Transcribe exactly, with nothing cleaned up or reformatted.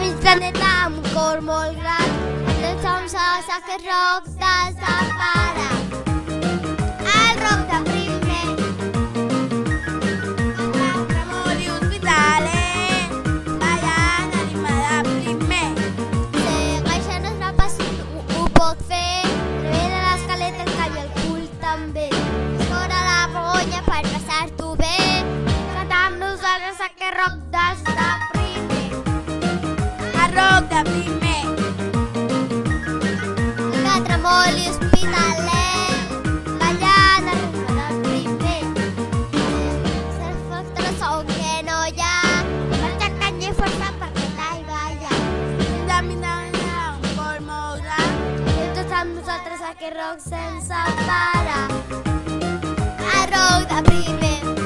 mig planeta amb un cor molt gran. Tots som sols aquest rock des de pare. El rock de primer. Tremoli Hospitalet, ballant animada primer. Segueixen els rapes i ho pot fer. Rebent a l'escaleta el cap i el cul també. Fora la vergonya per passar-t'ho bé. Cantar amb nosaltres aquest rock des de primer. El rock de primer. Que tremoli Hospitalet, ballant al ritme del primer. Els factors són que no hi ha, marxa canya i força perquè t'hi balla. Caminant un cor molt gran. I tots amb nosaltres aquest rock sense parar. El rock de primer.